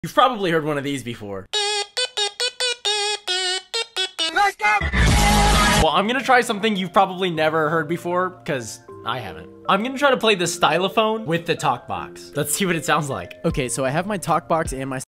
You've probably heard one of these before. Let's go! Well, I'm gonna try something you've probably never heard before, because I haven't. I'm gonna try to play the stylophone with the talk box. Let's see what it sounds like. Okay, so I have my talk box and my